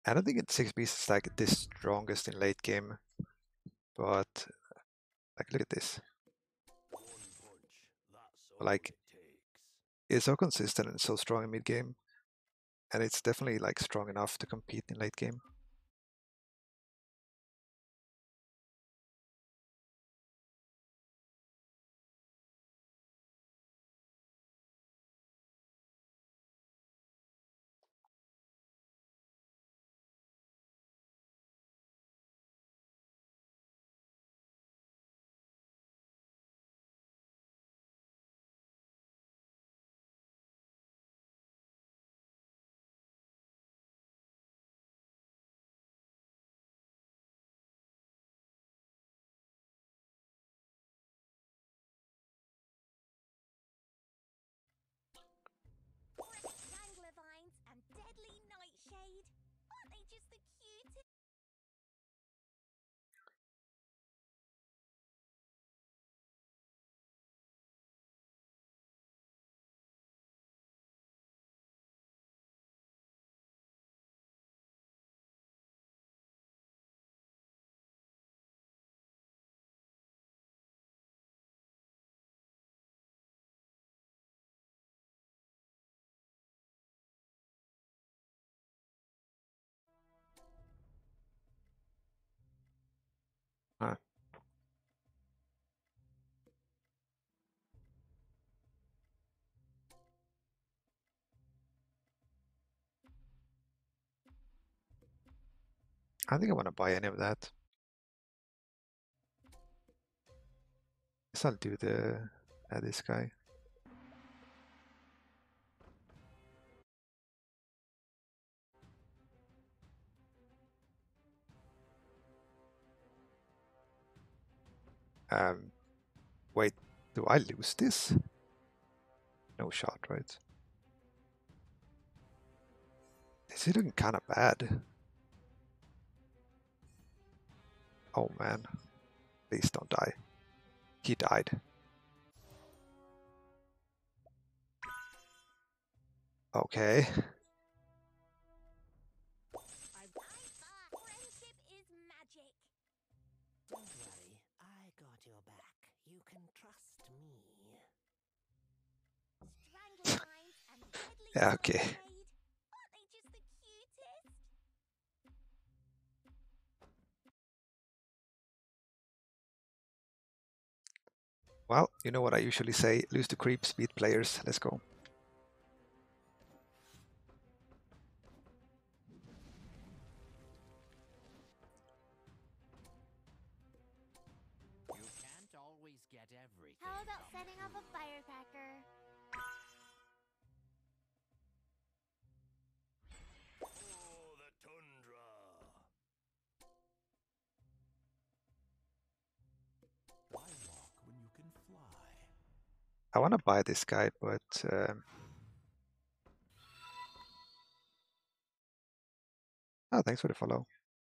I don't think it's 6 pieces like the strongest in late game, but like look at this. Like it's so consistent and so strong in mid game, and it's definitely like strong enough to compete in late game. Rectangular vines and deadly nightshade. Aren't they just the cutest? Huh. I don't think I want to buy any of that. Guess I'll do the this guy. Wait, do I lose this? No shot, right? This is looking kind of bad. Oh man, please don't die. He died. Okay. Friendship is magic. Don't worry, I got your back. You can trust me. Strangler vines and deadly Yeah, okay. nightshade. Aren't they just the cutest? Well, you know what I usually say, lose to creeps, beat players. Let's go. You can't always get everything. How about setting up a firecracker? Oh, the tundra! Why walk when you can fly? I want to buy this guy, but oh, thanks for the follow.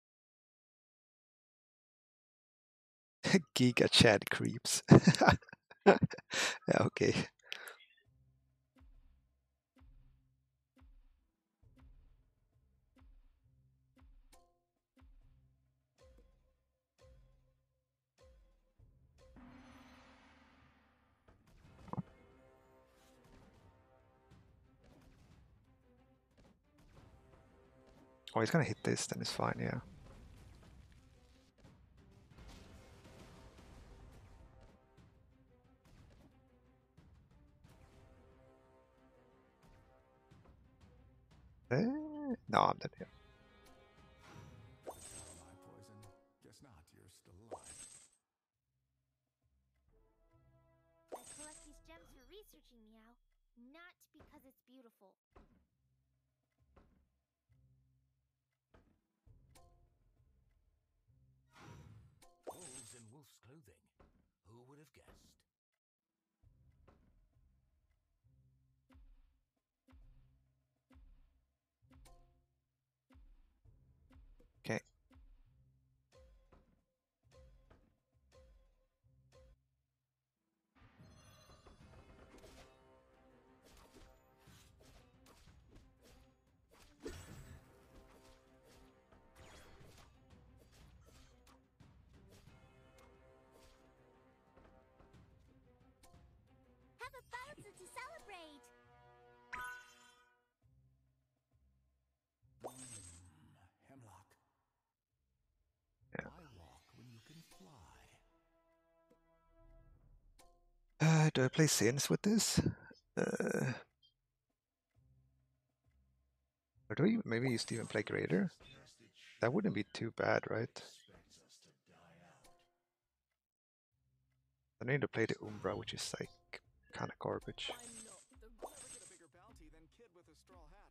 Giga Chad creeps. Yeah, okay. Oh, he's gonna hit this, then it's fine, yeah. No, I'm dead here. My poison. Guess not. You're still alive. I collect these gems for researching, Meow, not because it's beautiful. Wolves in wolf's clothing. Who would have guessed? Okay. Have a Bowser to celebrate! Hemlock. Yeah. I walk when you can fly. Do I play Sins with this? Or do we maybe used to even play Greater? That wouldn't be too bad, right? I need to play the Umbra, which is like kind of garbage. I'm not the never get a bigger bounty than kid with a straw hat.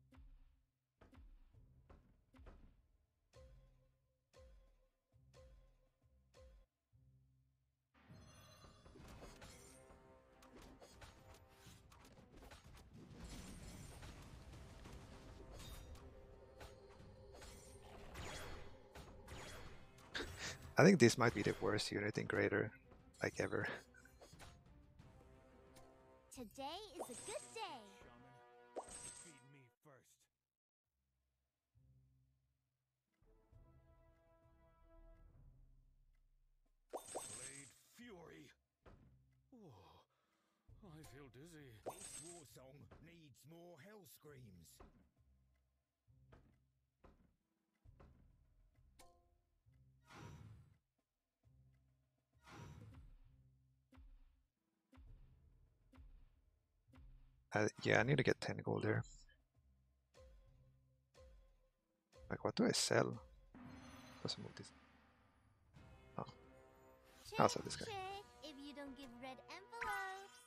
I think this might be the worst unit in Greater, like ever. Today is a good day! Feed me first. Blade Fury. Oh, I feel dizzy. This war song needs more hell screams. Yeah, I need to get 10 gold there. Like, what do I sell? Doesn't move this. Oh, I'll sell this guy. Check if you don't give red envelopes!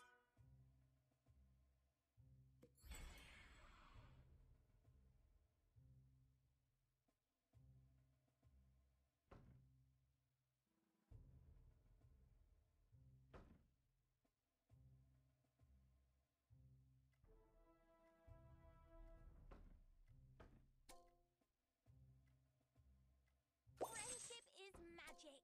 Friendship is magic!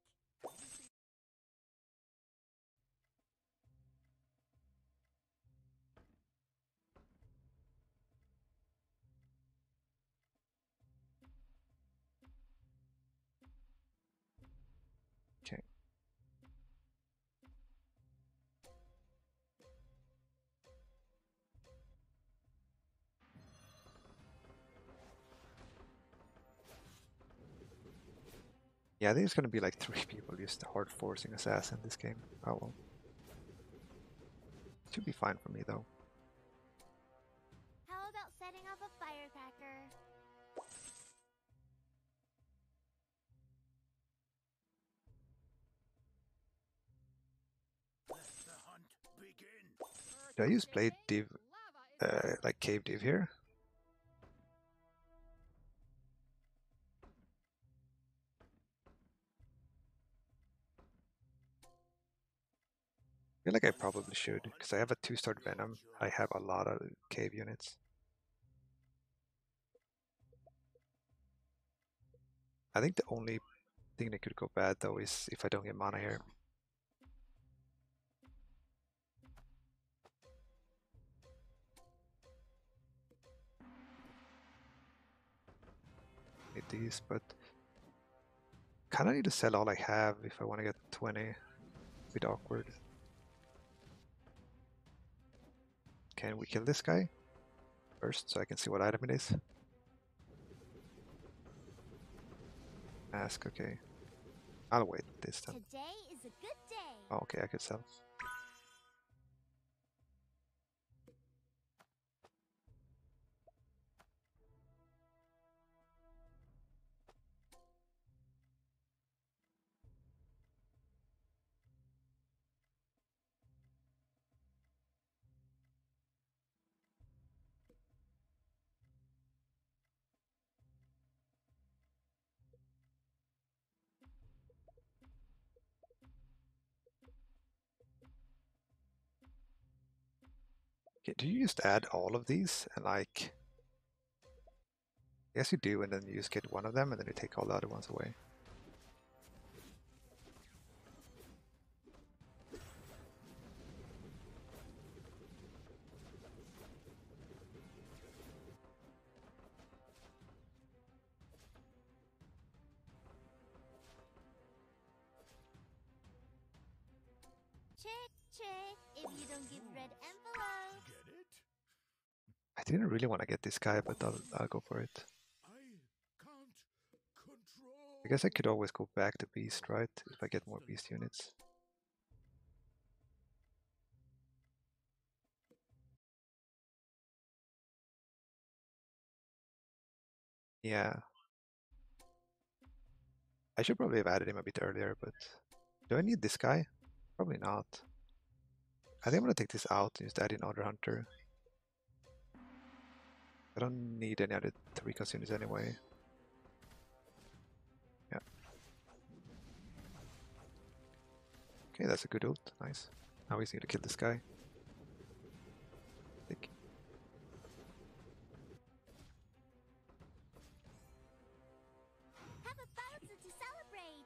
Okay. Yeah, there's gonna be like 3 people just hard forcing assassin this game. Oh well. Should be fine for me though. How about setting off a firecracker? Let the hunt begin. Did I use Blade Div, like Cave Div here? I feel like I probably should, because I have a 2-star Venom. I have a lot of cave units. I think the only thing that could go bad though is if I don't get mana here. Need these, but kinda need to sell all I have if I want to get 20. A bit awkward. Can we kill this guy first so I can see what item it is? Ask, okay. I'll wait this time. Today is a good day! Oh, okay, I could sell. Okay, do you just add all of these and like... Yes, you do, and then you just get one of them and then you take all the other ones away. Check, check if you don't give didn't really want to get this guy, but I'll go for it. I can't control. I guess I could always go back to Beast, right? If I get more Beast units. Yeah. I should probably have added him a bit earlier, but do I need this guy? Probably not. I think I'm gonna take this out and just add in Other Hunter. I don't need any other recon units anyway. Yeah. Okay, that's a good ult. Nice. Now he's gonna kill this guy. Think. Have a Bowser to celebrate.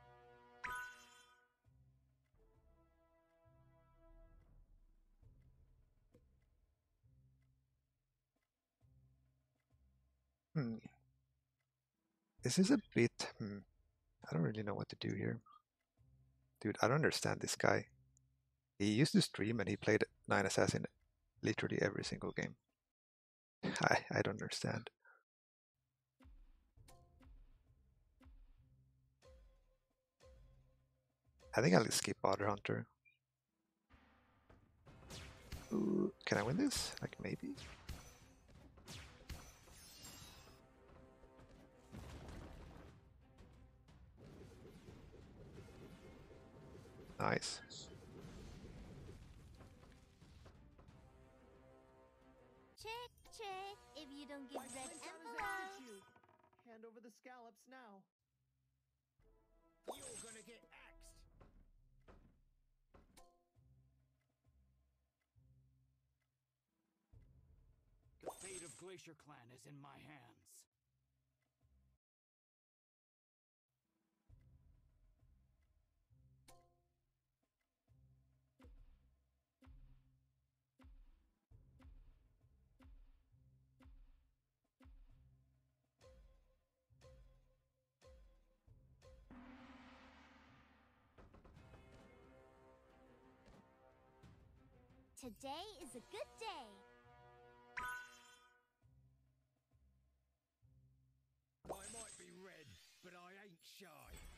This is a bit... I don't really know what to do here. Dude, I don't understand this guy. He used to stream and he played 9 Assassin literally every single game. I don't understand. I think I'll skip Other Hunter. Ooh, can I win this? Like, maybe? Nice. Check, check. If you don't give My red prince has envelopes. you. Hand over the scallops now. You're gonna get axed. The fate of Glacier Clan is in my hands. Today is a good day. I might be red, but I ain't shy.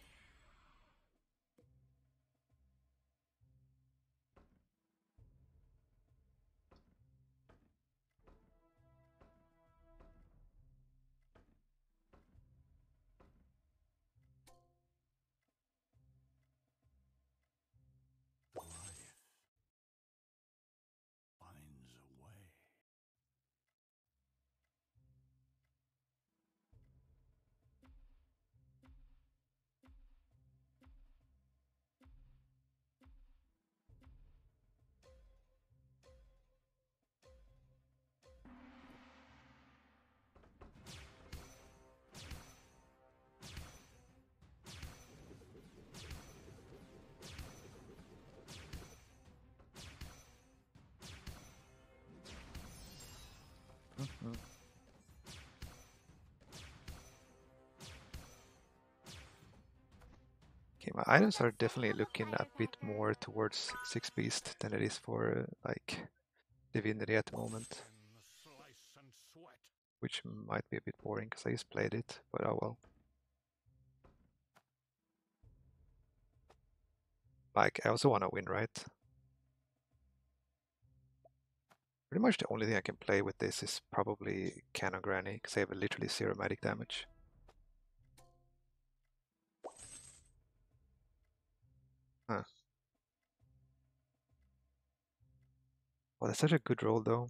Life finds a way. Okay, my items are definitely looking a bit more towards 6 Beast than it is for like Divinity at the moment, In the slice and sweat. which might be a bit boring because I just played it, but oh well. Like, I also want to win, right? Pretty much the only thing I can play with this is probably Cannon Granny, because I have literally 0 magic damage. Huh. Well, that's such a good roll, though.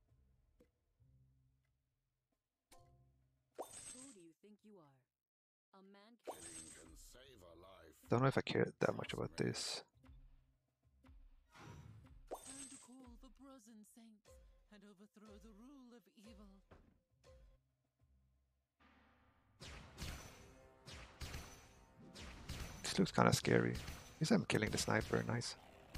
Who do you think you are? A man Killing can save a life. Don't know if I care that much about this. time to call the Brazen Saints and overthrow the rule of evil. This looks kind of scary. At least I'm killing the sniper, nice.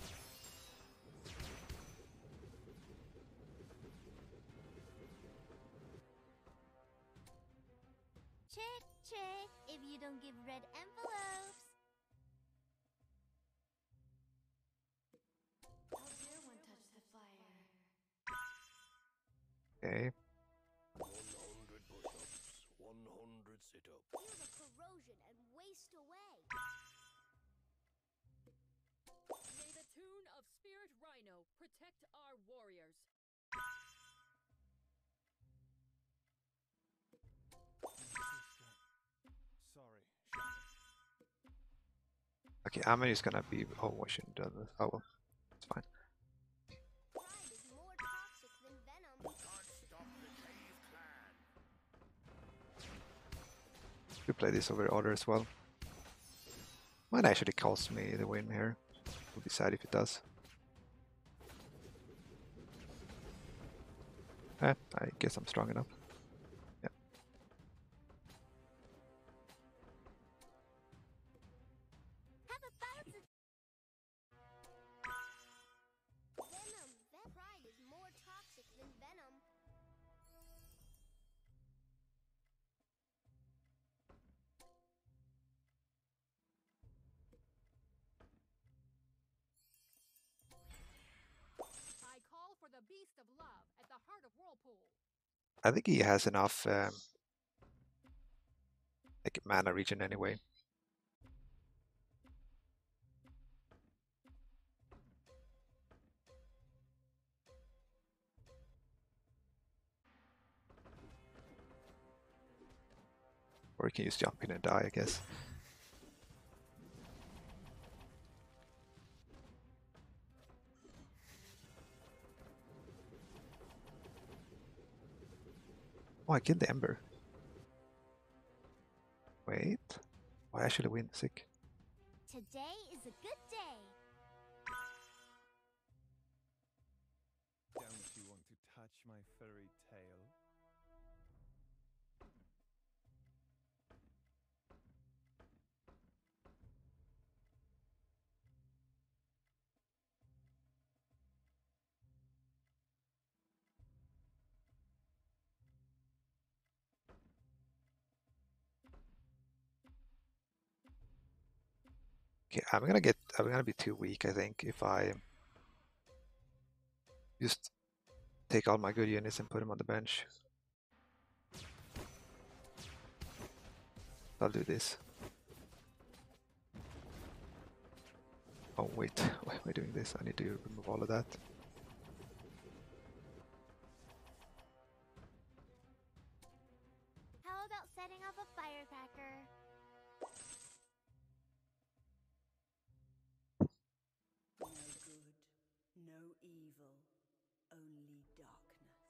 Check, check. If you don't give red envelopes. How dare one touch the fire? Okay, it up. Feel the corrosion and waste away. May the tune of Spirit Rhino protect our warriors. Sorry, Shaman. Okay, I'm just gonna be. Oh, I shouldn't do this. Oh well, it's fine. Pride is more toxic than venom. Can't stop the Cave Clan. We play this over order as well. Might actually cost me the win here. Would be sad if it does. I guess I'm strong enough. Yeah. Have a bounce at venom. Pride is more toxic than venom. I call for the beast of love at the heart of Whirlpool. I think he has enough like mana regen anyway. Or he can just jump in and die, I guess. Oh, I killed the Ember. Wait. Oh, I actually win. Sick. Today is a good day. Don't you want to touch my furry tail? Okay, I'm gonna be too weak, I think, if I just take all my good units and put them on the bench. I'll do this. Oh wait, why am I doing this? I need to remove all of that. How about setting off a firecracker? No good, no evil, only darkness.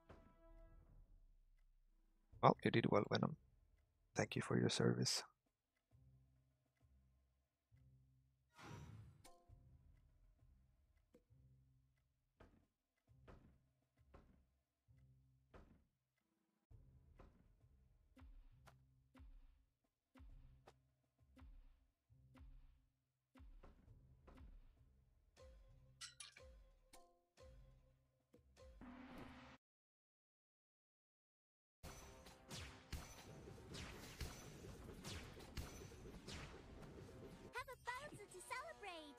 Well, you did well, Venom. Thank you for your service. Have a bounce to celebrate.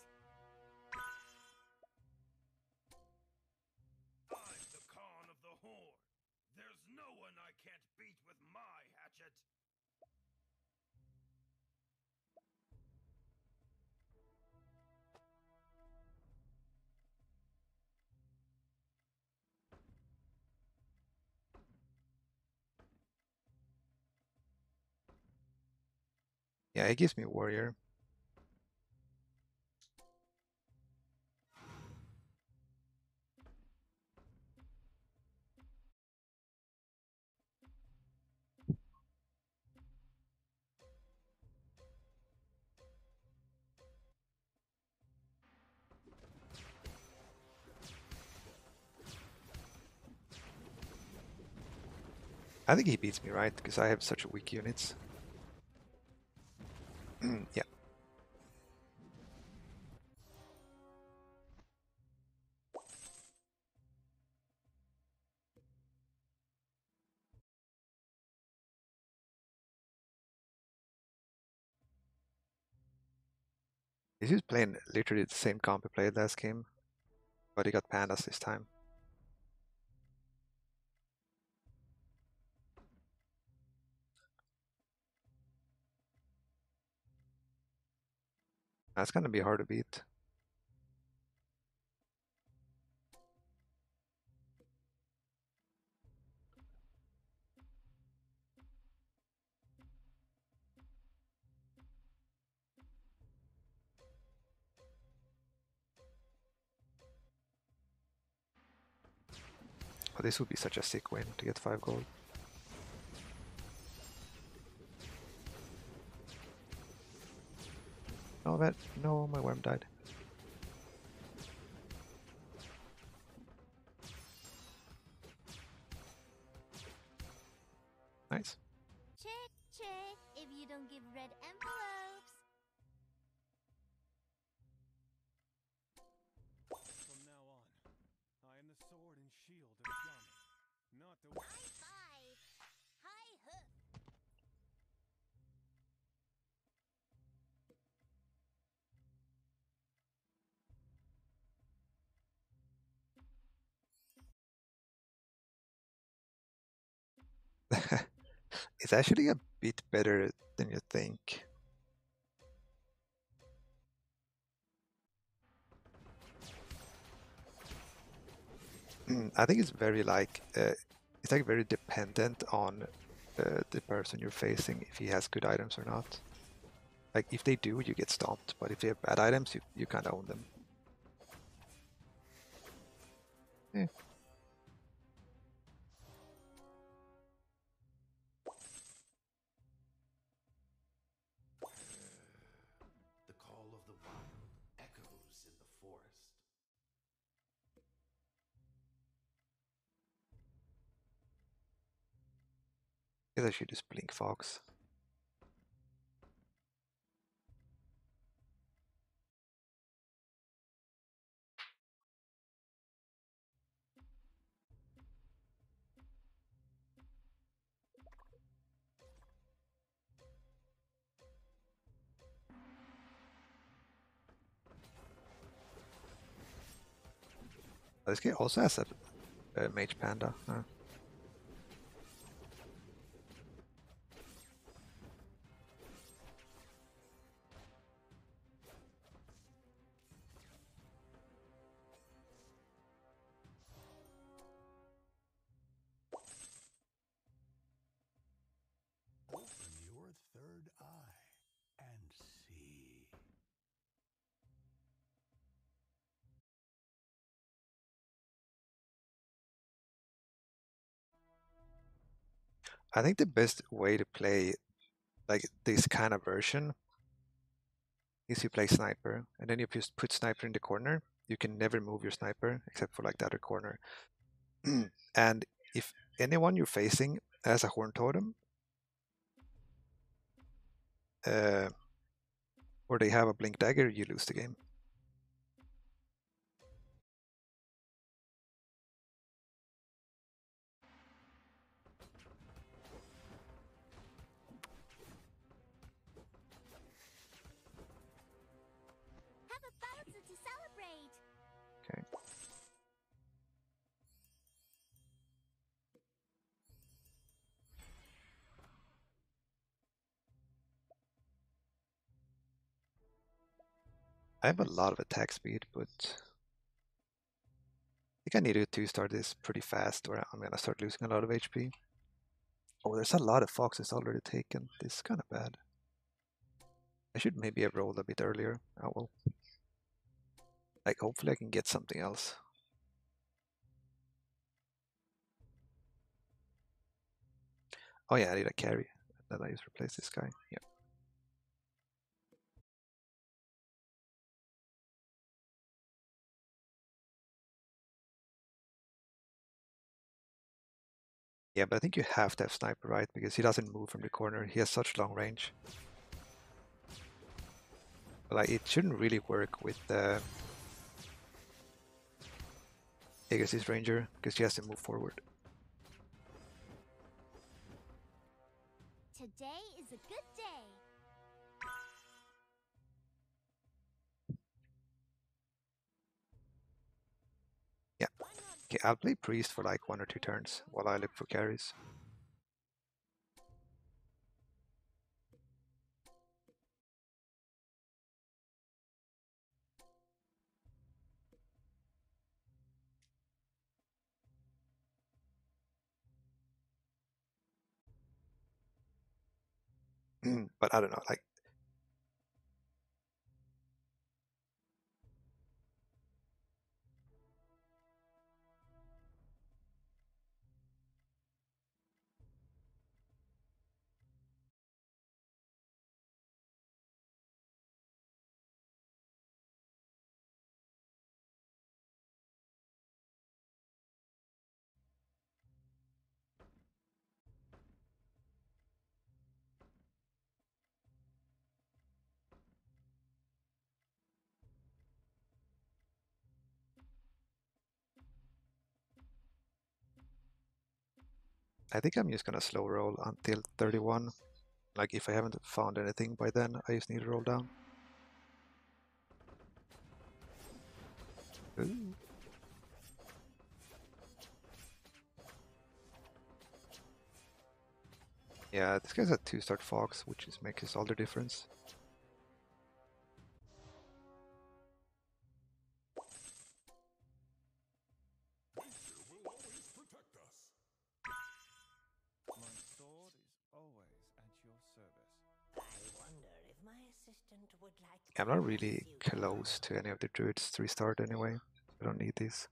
I'm the Khan of the Horde. There's no one I can't beat with my hatchet. Yeah, it gives me a warrior. I think he beats me, right? Because I have such weak units. Yeah. He's just playing literally the same comp he played last game, but he got pandas this time. That's gonna be hard to beat. Oh, this would be such a sick win to get 5 gold. No, my worm died. Nice. Check, check, if you don't give red envelopes. From now on, I am the sword and shield of Johnny, not the High five. High hook. It's actually a bit better than you think. I think it's very like it's like very dependent on the person you're facing, if he has good items or not. Like if they do, you get stomped, but if they have bad items, you kind of own them. Yeah. The call of the wild echoes in the forest. I guess I should just blink Fox. This guy also has a Mage Panda. Huh? open your third eye and see. I think the best way to play like this kind of version is you play Sniper, and then you just put Sniper in the corner. You can never move your Sniper except for like the other corner. And if anyone you're facing has a Horn Totem, or they have a Blink Dagger, you lose the game. Have a Bowser to celebrate. Okay. I have a lot of attack speed, but I think I need to start this pretty fast, or I'm gonna start losing a lot of HP. Oh, there's a lot of foxes already taken. This is kind of bad. I should maybe have rolled a bit earlier. Oh well. Like, hopefully I can get something else. Oh yeah, I need a carry. Then I just replace this guy. Yeah. Yeah, but I think you have to have Sniper, right? Because he doesn't move from the corner. He has such long range. But like, it shouldn't really work with Agas's Ranger, because he has to move forward. Today is a good day. Yeah. Okay, I'll play Priest for like 1 or 2 turns while I look for carries. But I don't know, like I think I'm just gonna slow roll until 31. Like if I haven't found anything by then, I just need to roll down. Ooh. Yeah, this guy's a 2-star fox, which is makes all the difference. My sword is always at your service. I wonder if my assistant would like I'm to not really you close to any of the druids 3-starred anyway. I don't need these.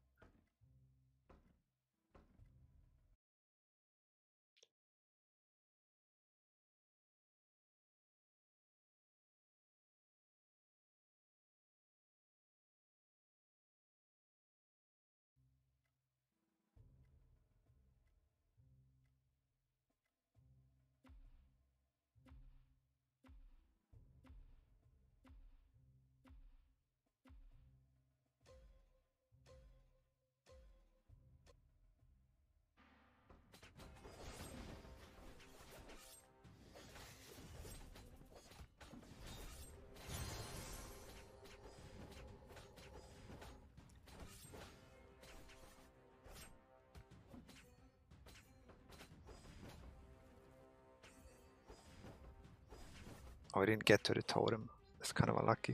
Oh, I didn't get to the totem. That's kind of unlucky.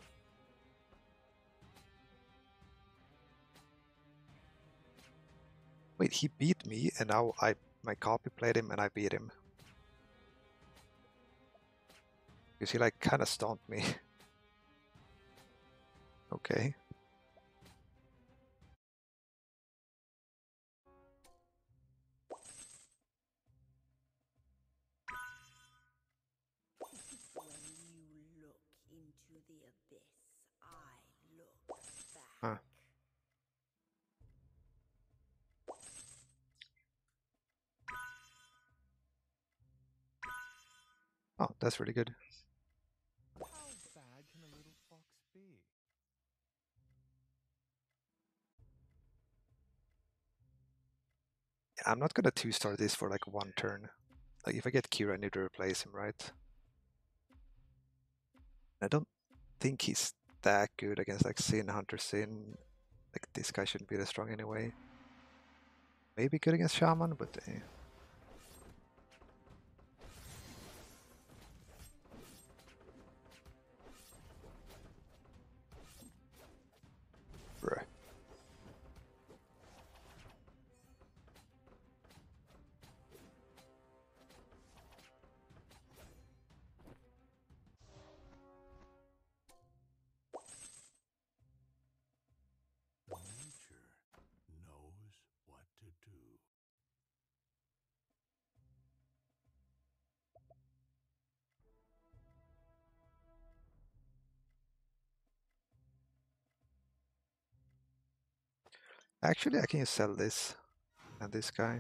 Wait, he beat me and now my copy played him and I beat him. Because he like kind of stomped me. Okay. When you look into the abyss, I look back. Huh. Oh, that's really good. How bad can a little fox be? I'm not gonna 2-star this for like one turn. Like if I get Kira, I need to replace him, right? I don't think he's that good against like Sin, Hunter Sin. Like this guy shouldn't be that strong anyway. Maybe good against Shaman, but bruh. Nature knows what to do. Actually, I can just sell this and this guy.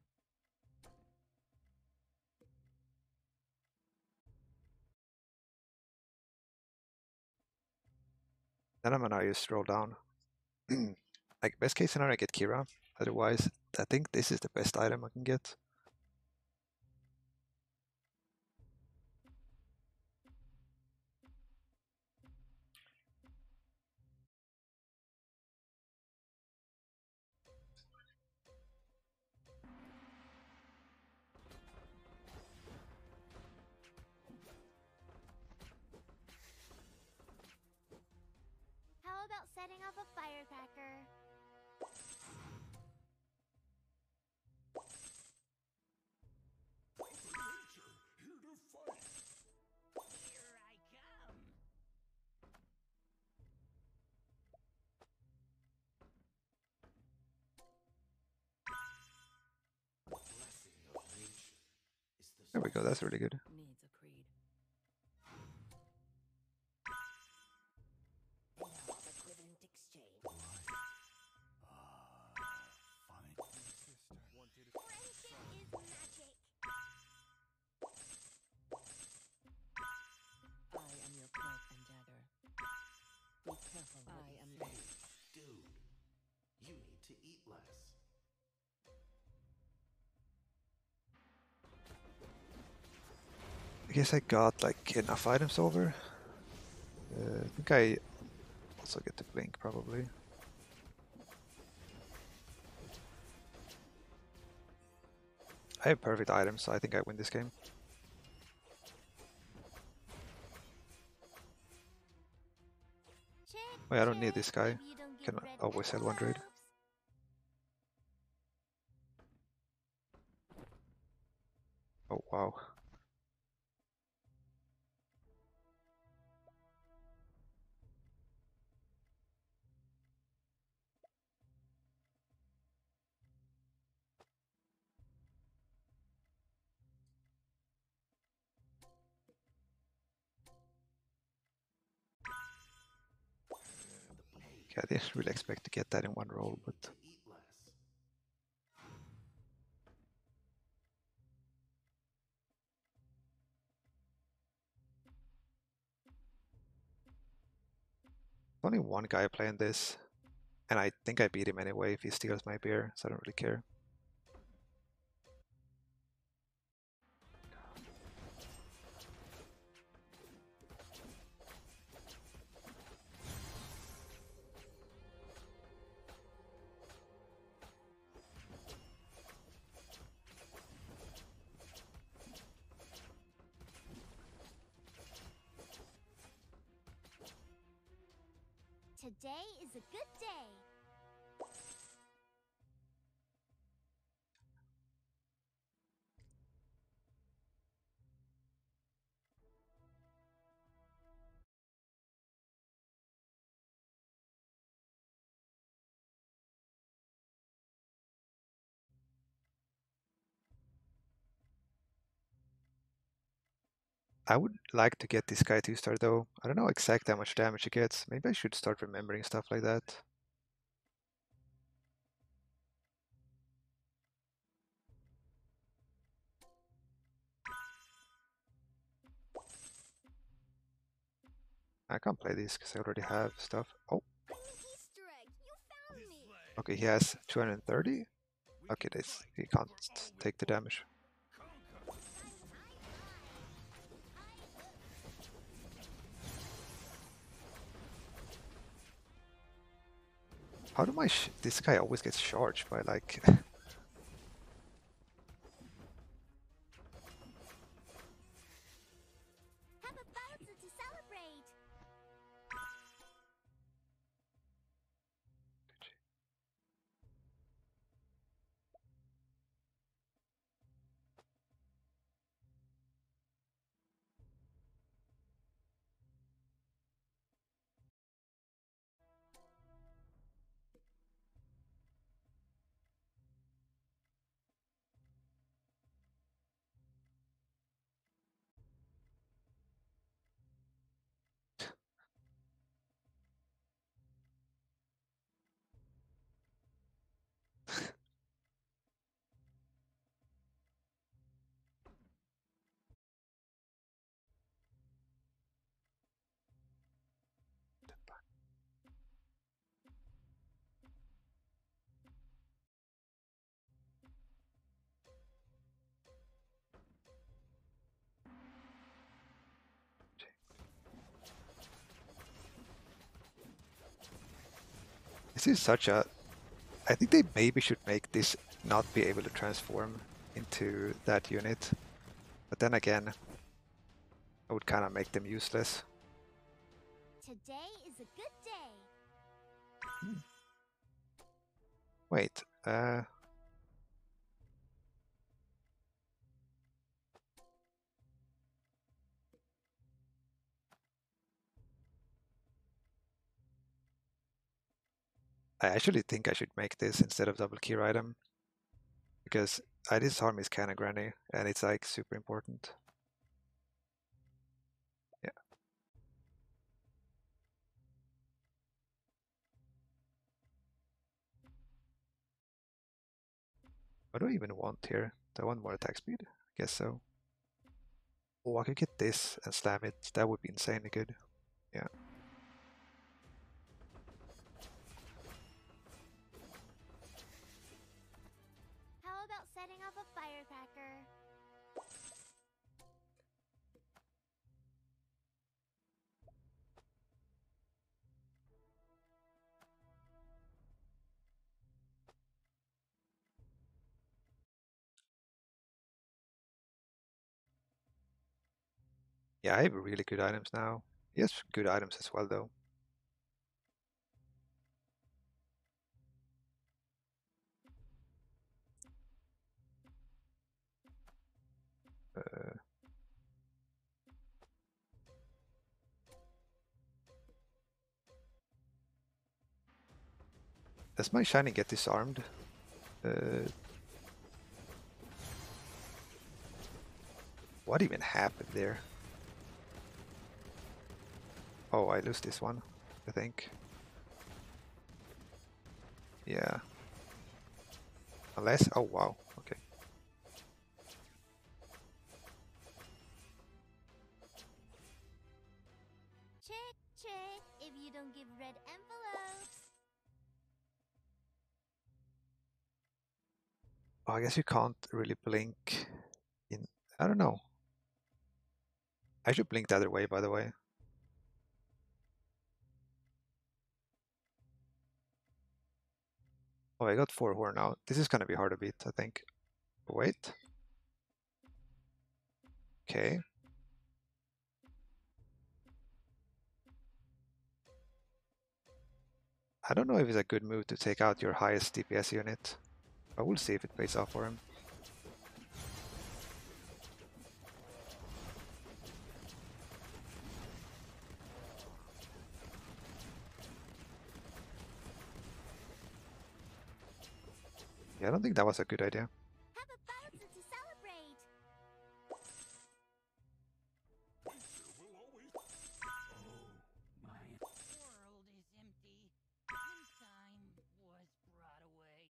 Then I'm gonna just roll down. Like best case scenario, I get Kira. Otherwise, I think this is the best item I can get. How about setting off a firecracker? Nature, here to fight. we go, that's really good. Needs a creed. And now equivalent exchange. Fine. Sister wanted Friendship is magic. I am your cloak and dagger. Be careful. I am your. Dude, you need to eat less. I guess I got like enough items over. I think I also get the blink probably. I have perfect items, so I think I win this game. Check, Wait, I don't need check. this guy. Maybe you don't Can give red always sell one raid. envelopes. Oh wow. Okay, I didn't really expect to get that in one roll, but To eat less. only one guy playing this, and I think I beat him anyway if he steals my beer, so I don't really care. Today is a good day. I would like to get this guy 2-star though. I don't know exactly how much damage he gets. Maybe I should start remembering stuff like that. I can't play this because I already have stuff. Oh, I'm an Easter egg. You found me. okay, he has 230. Okay, this he can't take the damage. How do my this guy always gets charged by like Have a Bowser to celebrate. This is such a... I think they maybe should make this not be able to transform into that unit. But then again, I would kind of make them useless. Today is a good day. Wait, I actually think I should make this instead of double key item. Because I disarm his cannon granny, and it's like super important. Yeah. What do I even want here? Do I want more attack speed? I guess so. Oh, I could get this and slam it. That would be insanely good. Yeah. How about setting off a firecracker? Yeah, I have really good items now. He has good items as well, though. Does my shiny get disarmed? What even happened there? Oh, I lose this one, I think. Yeah. Unless, oh wow, okay. Trick, trick, if you don't give red envelopes. Oh, I guess you can't really blink in, I don't know. I should blink the other way, by the way. Oh, I got 4 horn now. This is gonna be hard to beat, I think. Wait. Okay. I don't know if it's a good move to take out your highest DPS unit. But we'll see if it pays off for him. Yeah, I don't think that was a good idea. Have a bounce to celebrate. My World is empty, and time was brought away.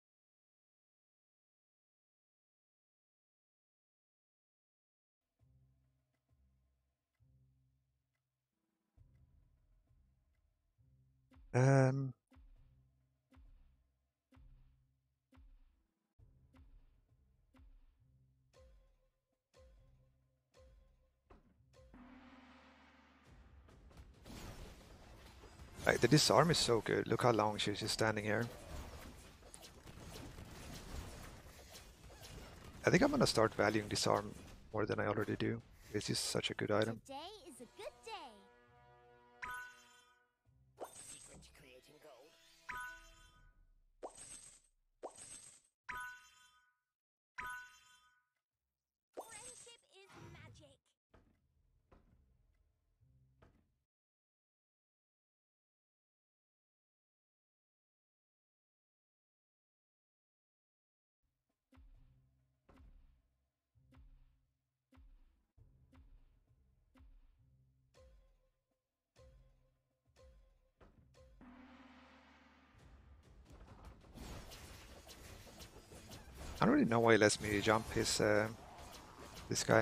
Um, like, the disarm is so good. Look how long she's just standing here. I think I'm gonna start valuing disarm more than I already do. It's just such a good item. Today is a good day. Secret to creating gold. Friendship is magic. I don't really know why he lets me jump his this guy.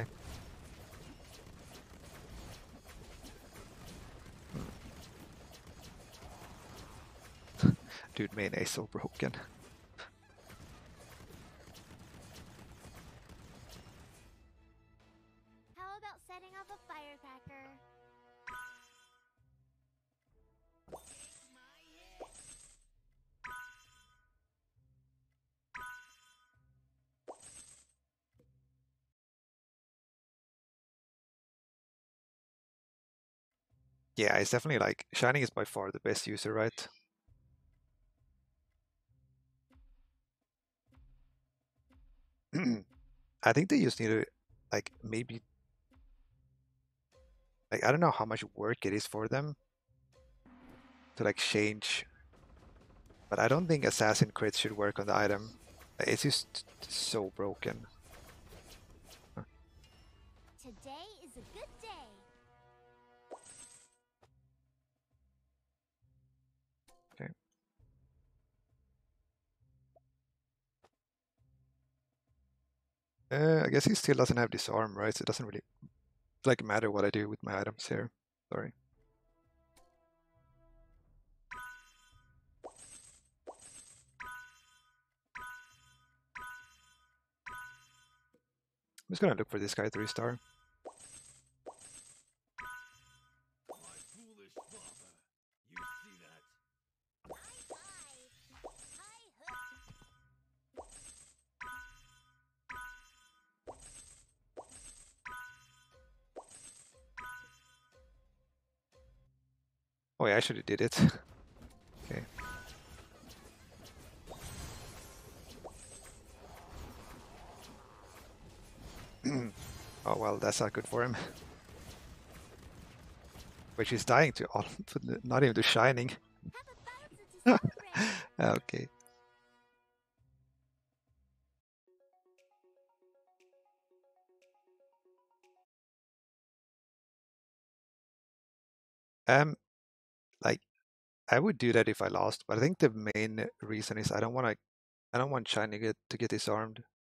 Dude, main is so broken. How about setting off a firecracker? Yeah, it's definitely like Shining is by far the best user, right? I think they just need to like maybe like I don't know how much work it is for them to like change, but I don't think assassin crits should work on the item. It's just so broken. Today is a good day. Okay. I guess he still doesn't have disarm, right? So it doesn't really like matter what I do with my items here. Sorry. I'm just gonna look for this guy 3-star. My foolish father. You see that? Oh yeah, I should have did it. Okay. Oh well, that's not good for him. Which he's dying to all, not even to shining. Have a bouncer to celebrate. Okay. Like I would do that if I lost, but I think the main reason is I don't want shiny to get disarmed.